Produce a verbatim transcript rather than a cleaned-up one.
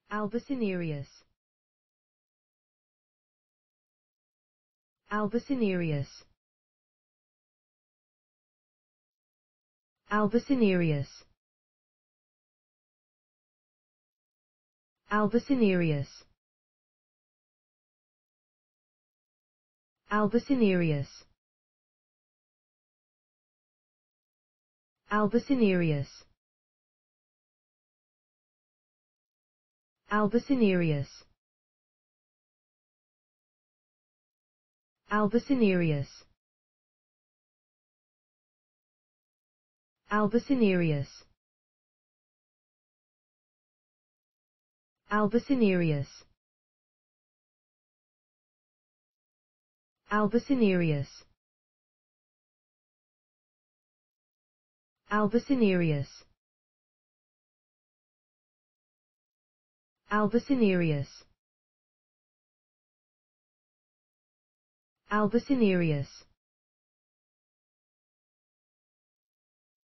Albacinerius. Albacinerius. Albacinerius. Albacinerius. Albacinerius. Albacinerius. Albacinerius. Albacinerius. Albacinerius. Albacinerius. Albacinerius. Albacinerius. Albacinerius. Albacinerius.